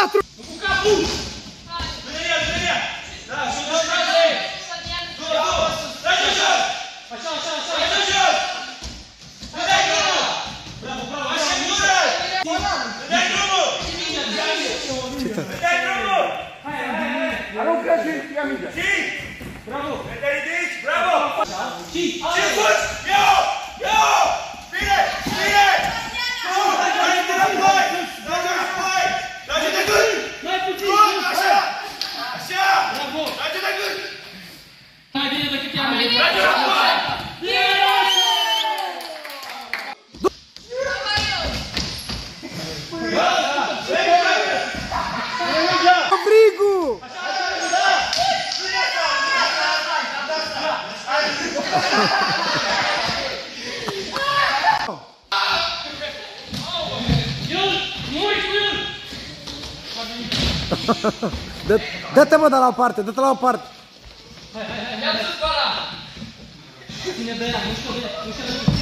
4! Cu capul! Vine el! Da, și dă trage! Trage jos! Așa, așa, așa! Trage jos! Dă-i drumul! Bravo, bravo! Așa, mură! Dă-i drumul! Dă-i drumul! Hai, hai, hai! Aruncă și ia mingea! Bravo! Te ridici! Bravo! Și fugi! Ia-o! Ia-o! Bine! Bine! Trage-te înapoi! Trage-te înapoi! Trage-te gând! Mai puțin! Așa! Așa! Bravo! Trage-te gând! Mai bine decât i-am venit! Trage-te înapoi! Brigu! Dă-te mă de la o parte, dă-te la o parte. Ia-ți-l pe ăla! Ține de ea, nu știu de ea, nu știu de ea.